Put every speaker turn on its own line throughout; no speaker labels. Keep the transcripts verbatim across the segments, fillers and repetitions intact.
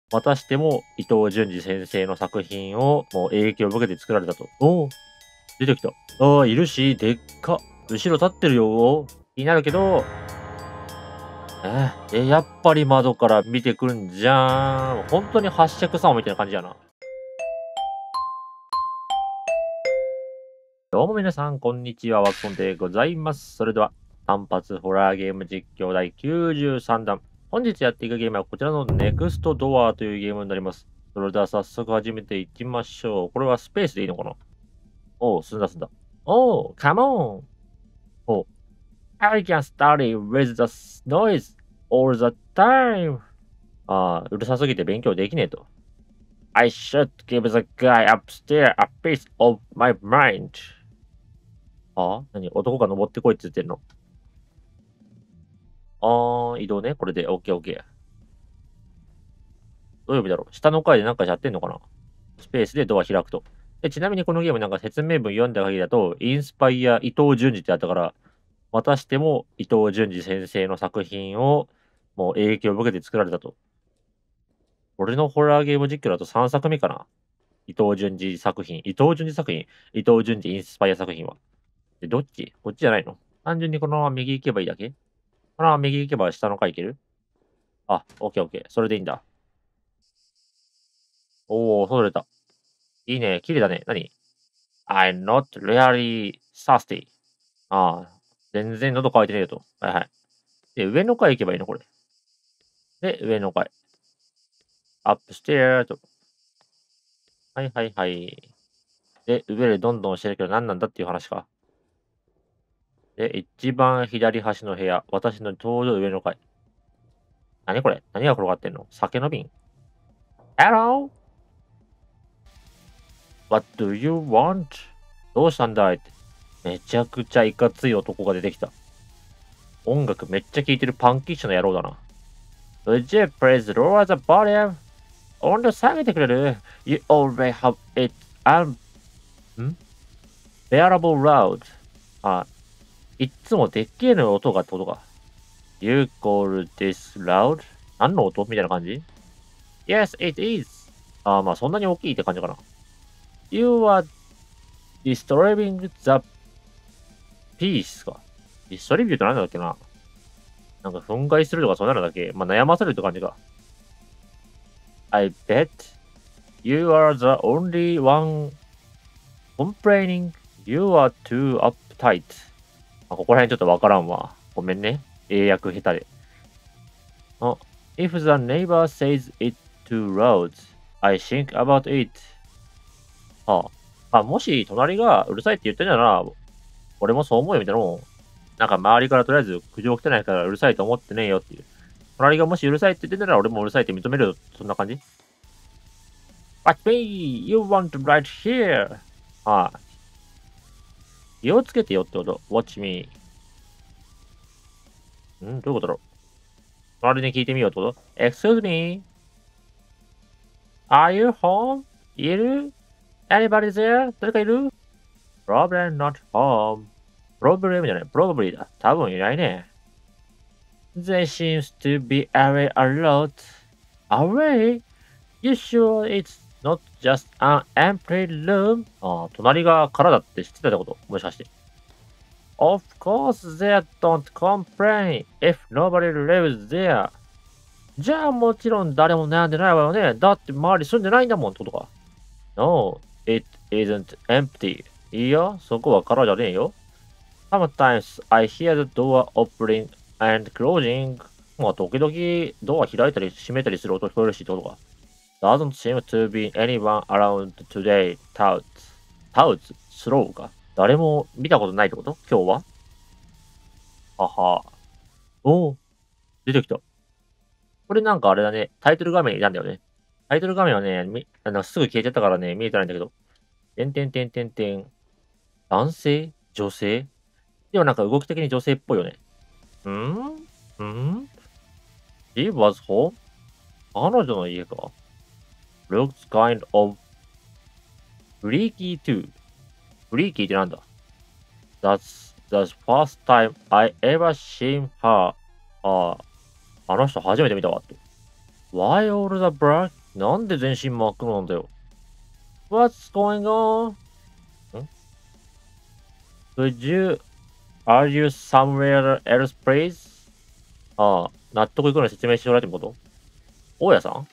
またしても伊藤潤二先生の作品をもう影響を受けて作られたと。おお、出てきた。ああ、いるし、でっか。後ろ立ってるよ。気になるけど、ええ、やっぱり窓から見てくるんじゃん。本当に八尺様みたいな感じやな。どうも皆さん、こんにちは、ワクソンでございます。それでは、単発ホラーゲーム実況第きゅうじゅうさんだん。本日やっていくゲームはこちらのネクストドアというゲームになります。それでは早速始めていきましょう。これはスペースでいいのかな。おう、進んだ進んだ。おう、カモン。おう、I can study with the noise all the time. ああ、うるさすぎて勉強できねえと。I should give the guy upstairs a piece of my mind. ああ、何男が登ってこいって言ってんの。ああ、移動ね。これで、オッケーオッケー。どういう意味だろう。下の階でなんかやってんのかな。スペースでドア開くと。で、ちなみにこのゲームなんか説明文読んだ限りだと、インスパイア伊藤淳二ってあったから、またしても伊藤淳二先生の作品をもう影響を受けて作られたと。俺のホラーゲーム実況だとさんさくめかな。伊藤淳二作品。伊藤淳二作品。伊藤淳二インスパイア作品は。で、どっちこっちじゃないの。単純にこのまま右行けばいいだけ。このまま右行けば下の階行ける。あ、オッケーオッケー。それでいいんだ。おー、取れた。いいね。綺麗だね。何？ I'm not really thirsty. ああ、全然喉乾いてねえよと。はいはい。で、上の階行けばいいのこれ。で、上の階。アップステアーと。はいはいはい。で、上でどんどんしてるけど何なんだっていう話か。で、一番左端の部屋。私のちょうど上の階。何これ？何が転がってんの？酒の瓶。Hello? What do you want? どうしたんだいって。めちゃくちゃいかつい男が出てきた。音楽めっちゃ聴いてるパンキッシュの野郎だな。Would you please lower the volume? 音量下げてくれる？ ?You always have it un... ん bearable loud. あ、いっつもでっけえの音がってことか。You call this loud? 何の音みたいな感じ？ Yes, it is. あ、まあそんなに大きいって感じかな。You are disturbing the peace か。ディストリビュートなんだっけな。なんか憤慨するとかそんなのだっけ。まあ悩ませるって感じか。I bet you are the only one complaining. You are too uptight. あ、ここら辺ちょっとわからんわ。ごめんね。英訳下手で。あ、If the neighbor says it too loud, I think about it. ああ、あ、もし隣がうるさいって言ってんなら、俺もそう思うよみたいなもん。なんか周りからとりあえず苦情来てないからうるさいと思ってねえよっていう。隣がもしうるさいって言ってたら俺もうるさいって認めるよ。そんな感じ？ But me, you want right here. はい。気をつけてよってこと。Watch me. んどういうことだろう。隣に聞いてみようってこと？ Excuse me? Are you home? いる？ Anybody there? 誰かいる？ Problem not home. Problem じゃない。Probably だ。多分いないね。They seems to be away a lot. Away? You sure it's not just an empty room? ああ、隣が空だって知ってたってこともしかして。Of course they don't complain if nobody lives there. じゃあもちろん誰も悩んでないわよね。だって周り住んでないんだもんってことか。No, it isn't empty. いいよ、そこは空じゃねえよ。Sometimes I hear the door opening and closing. まあ時々ドア開いたり閉めたりする音聞こえるしってことか。Doesn't seem to be anyone around today. Touts. Touts? スローか。誰も見たことないってこと今日ははは。おお、出てきた。これなんかあれだね。タイトル画面になんだよね。タイトル画面はね、みあのすぐ消えちゃったからね、見えてないんだけど。てんてんてんてんてん。男性女性でもなんか動き的に女性っぽいよね。んん ?She was home? 彼女の家か ?Looks kind of freaky too. フリーキーってなんだ ?That's the first time I ever seen her. ああ、あの人初めて見たわって。Why all the black? なんで全身真っ黒なんだよ。What's going on? ん Could you, are you somewhere else, please? ああ、納得いくのに説明してもらえってこと？大家さん？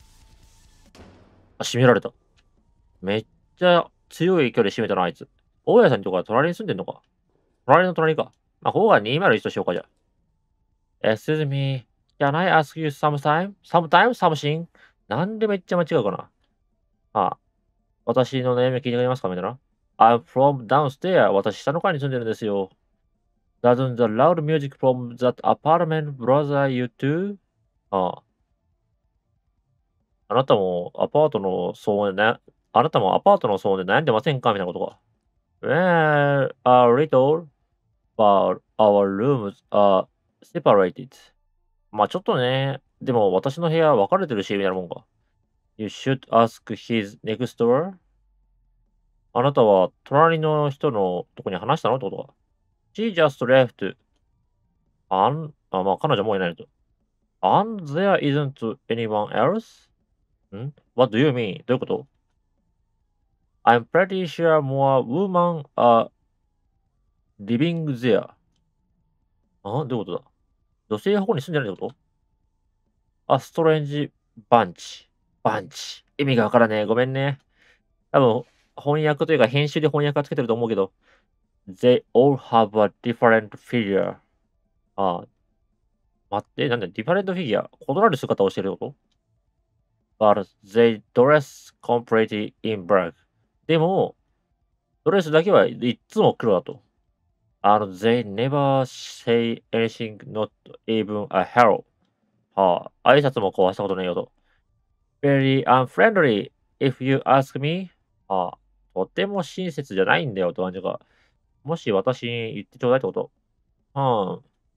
あ、閉められた。めっちゃ強い距離で閉めたな、あいつ。大家さんとか隣に住んでんのか？隣の隣か。まあ、ここがにまるいちとしようか、じゃあ。Excuse me, can I ask you sometime? Sometime? Something? なんでめっちゃ間違うかな。ああ、私の悩み聞いてくれますかみたいな。I'm from downstairs. 私下の階に住んでるんですよ。Doesn't the loud music from that apartment bother you too? ああ、あなたもアパートの騒音でね、あなたもアパートの騒音で悩んでませんかみたいなことか。Well, a little, but our rooms are separated. まあちょっとね、でも私の部屋分かれてるし、みたいなもんか。You should ask his next door. あなたは隣の人のとこに話したのってことか。She just left. あん、あ、まあ彼女もういないと。And there isn't anyone else? ん ?What do you mean? どういうこと？ ?I'm pretty sure more women are living there. あ、どういうことだ？女性がここに住んでないってこと？あ、ストレンジバンチ。バンチ。意味がわからねえ。ごめんね。多分、翻訳というか編集で翻訳がつけてると思うけど、They all have a different figure. あ、待って、なんだ、ディファレントフィギュア。異なる姿をしてるってこと？ But they dress completely in black. でも、ドレスだけはいっつも黒だと。あの、they never say anything, not even a hello. はあ、挨拶も交わしたことないよと。very unfriendly, if you ask me. はあ、とても親切じゃないんだよって感じが。もし私に言ってちょうだいってこと。うん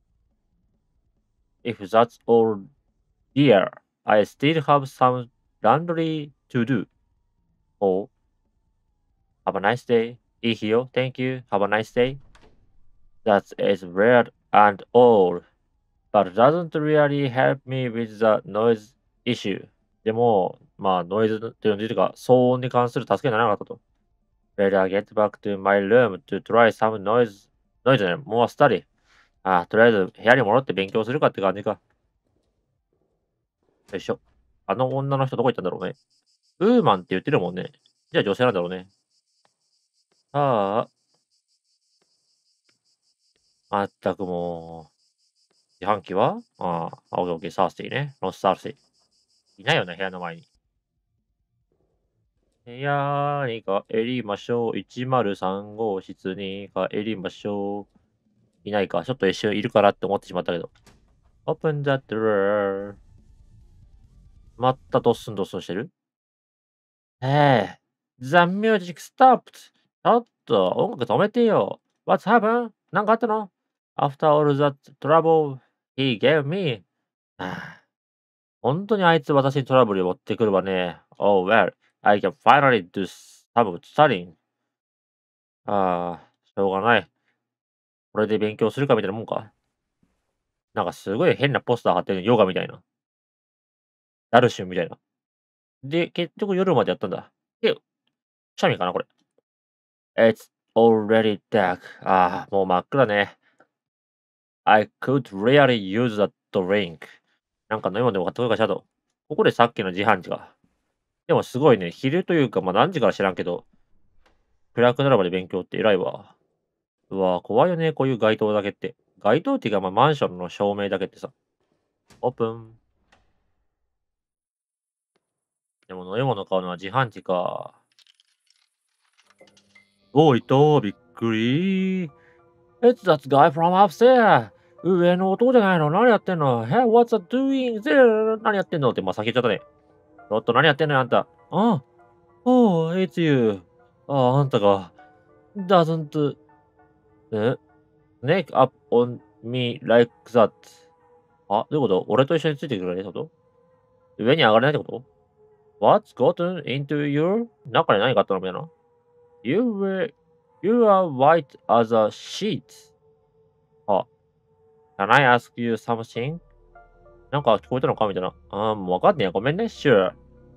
。If that's all, dear, I still have some laundry to do. Oh, have a nice day. いい日よ。Thank you. Have a nice day. That is weird and all, but doesn't really help me with the noise issue. でも、まあ、ノイズっていうのか、騒音に関する助けにならなかったと。Better get back to my room to try some noise, noise じゃない、more study. ああ、とりあえず部屋に戻って勉強するかって感じか。よいしょ。あの女の人どこ行ったんだろうね。ウーマンって言ってるもんね。じゃあ女性なんだろうね。ああ、まったくもう、自販機はああ、青オッケー、サースティね。ロスサースティ。いないよね、部屋の前に。部屋に帰りましょう。いちまるさん号室に帰りましょう。いないか。ちょっと一瞬いるかなって思ってしまったけど。Open the door. またドッスンドッスンしてる？ええ。The music stopped. ちょっと音楽止めてよ。What's happened? なんかあったの？ After all that trouble he gave me. ああ、本当にあいつ私にトラブルを持ってくるわね。Oh well, I can finally do some studying. ああ、しょうがない。これで勉強するかみたいなもんか。なんかすごい変なポスター貼ってるヨガみたいな。ダルシュンみたいな。で、結局夜までやったんだ。で、くしゃみかな、これ。It's already dark. ああ、もう真っ暗ね。I could really use a drink. なんか飲み物でも買ってこようかしらと。ここでさっきの自販機が。でもすごいね、昼というか、ま、何時から知らんけど、暗くなるまで勉強って偉いわ。うわ、怖いよね、こういう街灯だけって。街灯っていうか、ま、マンションの照明だけってさ。オープン。でも飲み物買うのは自販機か。おいと、びっくり。It's that guy from upstairs! 上の男じゃないの？何やってんの？ Hey, what's that doing there? 何やってんのって、まあ、先言っちゃったね。ちょっと何やってんのよ、あんた。あ、Oh, it's you. ああ、あんたが。doesn't, え snake up on me like that. あ、どういうこと？俺と一緒についてくるねってこと？上に上がれないってこと？ What's gotten into your 中に何があったのみたいな。You were, you are white as a sheet. あ、Can I ask you something? なんか聞こえたのかみたいな。ああ、もうわかんねえや。ごめんね。Sure.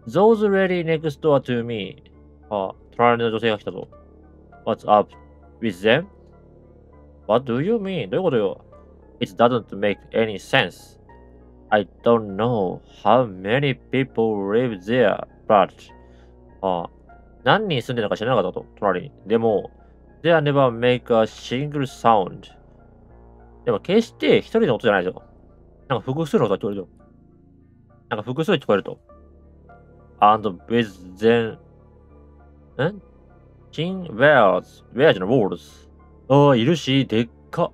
Those lady next door to me. あ、隣の女性が来たぞ。What's up with them? What do you mean? どういうことよ ?It doesn't make any sense. I don't know how many people live there, but あ、何人住んでるのか知らなかったと、隣に。でも、They never make a single sound. でも決して一人の音じゃないぞ。なんか複数の音が聞こえるぞ。なんか複数聞こえると。And with them, ん ?King where's, where's the walls? ああ、いるし、でっか。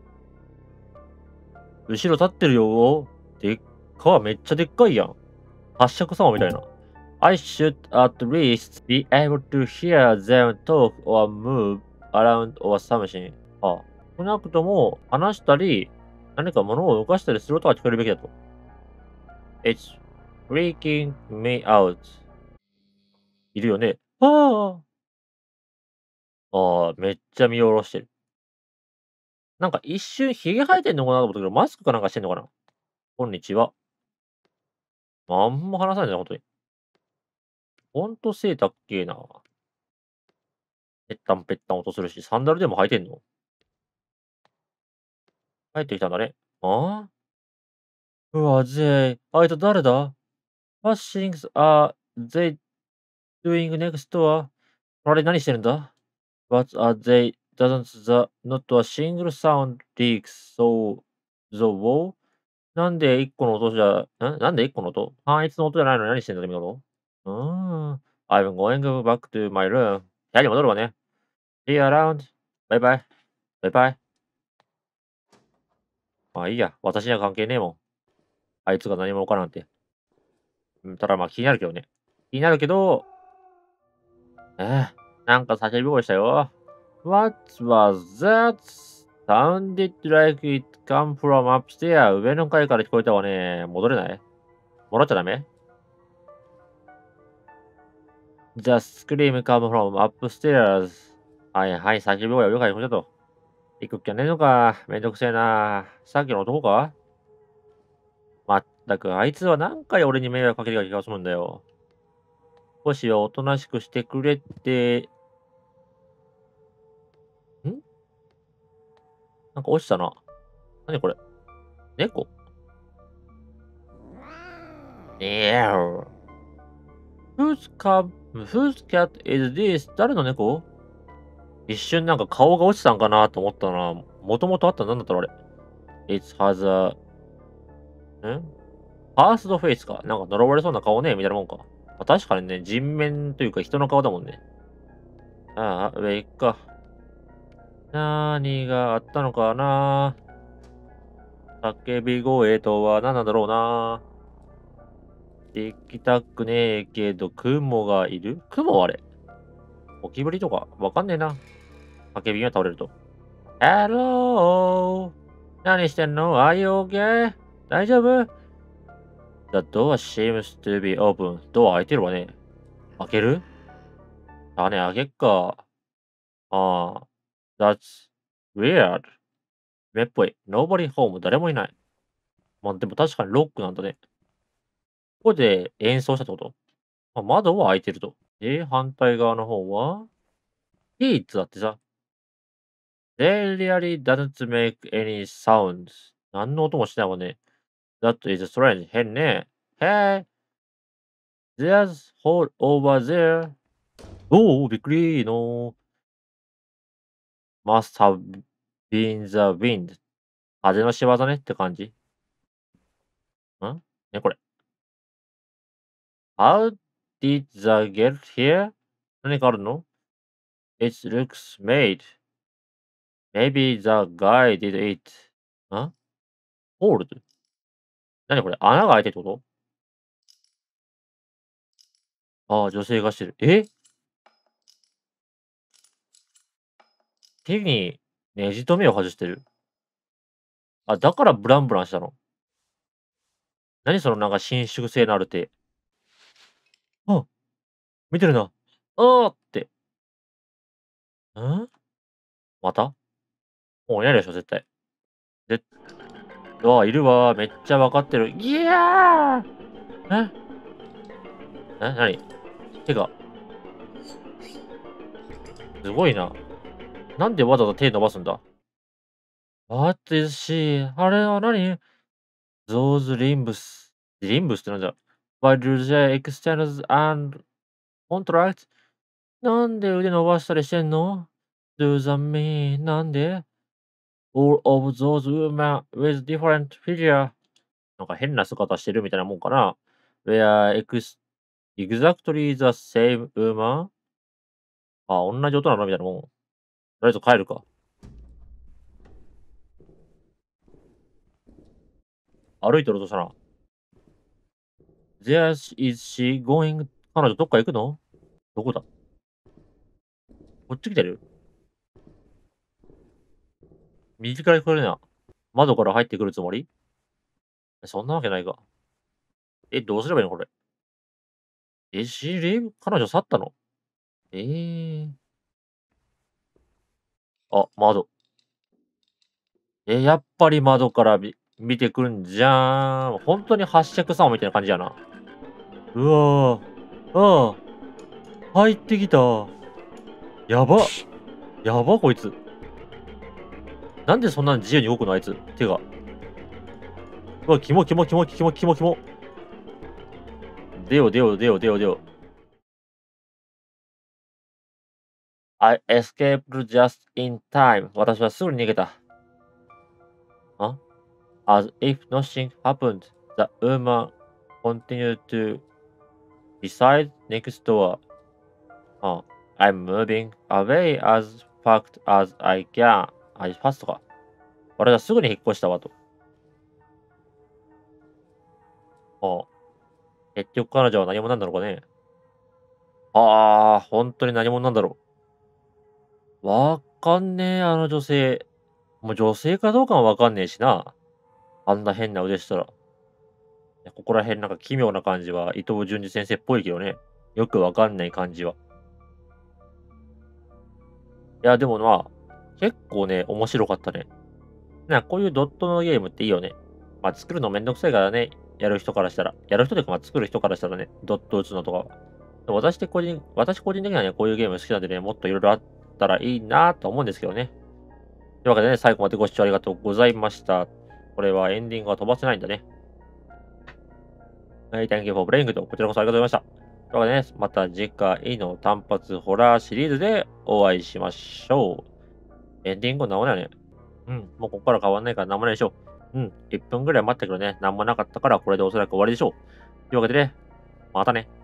後ろ立ってるよ。でっか。めっちゃでっかいやん。八尺様みたいな。I should at least be able to hear them talk or move around or something. ああ、少なくとも話したり、何か物を動かしたりする音が聞こえるべきだと。It's freaking me out. いるよね。ああ。ああ、めっちゃ見下ろしてる。なんか一瞬髭生えてんのかなと思ったけど、マスクかなんかしてんのかな。こんにちは。あんま話さないんだ、ほんとに。ほんと背たっけえな。ぺったんぺったん音するし、サンダルでも履いてんの？帰ってきたんだね。ああ？うわ、ぜい、あいつ誰だ？ What things are they doing next door? あれ何してるんだ？ What are they doesn't the not a single sound leaks so the wall? なんで一個の音じゃん？なんで一個の音？単一の音じゃないのに何してんだ君のこと？うーん。I'm going back to my room. 部屋に戻るわね。See you around. バイバイ。バイバイ。まあいいや。私には関係ねえもん。あいつが何者かなんて。うん、ただまあ気になるけどね。気になるけど、ええ、なんか叫び声したよ。What was that? Sounded like it come from upstairs. 上の階から聞こえたわね。戻れない？戻っちゃダメ？ The scream come from upstairs. はいはい、叫び声は上から聞こえたと。行くっきゃねえのか。めんどくせえな。さっきの男か？まったく、あいつは何回俺に迷惑かけてきた気がするんだよ。少しはおとなしくしてくれって、んなんか落ちたな。なにこれ？猫？いや Whose cat, whose cat is this? 誰の猫？一瞬なんか顔が落ちたんかなと思ったな。もともとあったのなんだったのあれ。It has a, んファーストフェイスか。なんか呪われそうな顔ね、みたいなもんか。まあ、確かにね、人面というか人の顔だもんね。ああ、上行くか。何があったのかな。叫び声とは何なんだろうな。行きたくねえけど、雲がいる雲あれ。ゴキブリとかわかんねえな。叫びが倒れると。Hello! 何してんの ?Are you okay? 大丈夫 ?The door seems to be open. ドア開いてるわね。開けるあね、開けっか。ああ。That's weird. 目っぽい。Nobody home. 誰もいない。まあ、でも確かにロックなんだね。ここで演奏したってことあ、窓は開いてると。で、反対側の方は Kids だってさ。They really doesn't make any sounds. 何の音もしないわね。That is strange. 変ね。Hey, there's hole over there. おお、びっくりの。Must have been the wind. 風の仕業ねって感じ。んね、これ。How did the get here? 何かあるの ?It looks made. Maybe the guy did it. ん ?hold? 何これ穴が開いてるってことああ、女性がしてる。え手にネジ止めを外してる。あ、だからブランブランしたの。何そのなんか伸縮性のある手。あ、見てるな。ああって。んまたもういないでしょ、絶対。で、ああ、いるわ。めっちゃわかってる。いやーええ、なに手が、すごいな。なんでわざわざ手伸ばすんだ？ What is she? あれは何？ Those limbs. リンブスってなんだ？ Why do they extend and contract? なんで腕伸ばしたりしてんの？ Do the mean? なんで？ All of those women with different figure. なんか変な姿してるみたいなもんかな。Were ex exactly the same woman? あ、同じ音なのみたいなもん。とりあえず帰るか。歩いてるとしたな。There is she going? 彼女どっか行くの？どこだ？こっち来てる？右から聞こえるな。窓から入ってくるつもり？そんなわけないか。え、どうすればいいのこれ。え、she leave？ 彼女去ったの？ええ。あ、窓。え、やっぱり窓からみ見てくんじゃん。ほんとに八尺様みたいな感じやな。うわ。ああ、入ってきた。やば。やばこいつ。なんでそんなに自由に動くのあいつ、手が。うわ、キモキモキモキモキモキモ。出よ出よ出よ出よ出よ。I escaped just in time. 私はすぐに逃げた。あ As if nothing happened, the woman continued to reside next door. あ I'm moving away as fast as I can. あ、ファストか。私はすぐに引っ越したわと。あ結局彼女は何者なんだろうかね。ああ、本当に何者なんだろう。わかんねえ、あの女性。もう女性かどうかもわかんねえしな。あんな変な腕したら。ここら辺なんか奇妙な感じは伊藤潤二先生っぽいけどね。よくわかんない感じは。いや、でもまあ、結構ね、面白かったね。な、こういうドットのゲームっていいよね。まあ、作るのめんどくさいからね、やる人からしたら。やる人というか、まあ、作る人からしたらね、ドット打つのとかは。でも私って個人私個人的にはね、こういうゲーム好きなんでね、もっと色々あったらいいなと思うんですけどね。というわけでね、最後までご視聴ありがとうございました。これはエンディングは飛ばせないんだね。はい、Thank you for playing と、こちらこそありがとうございました。というわけでね、また次回の単発ホラーシリーズでお会いしましょう。エンディングなんもないよね。うん、もうここから変わんないからなんもないでしょう。うん、いっぷんぐらい待ったけどね、なんもなかったからこれでおそらく終わりでしょう。というわけでね、またね。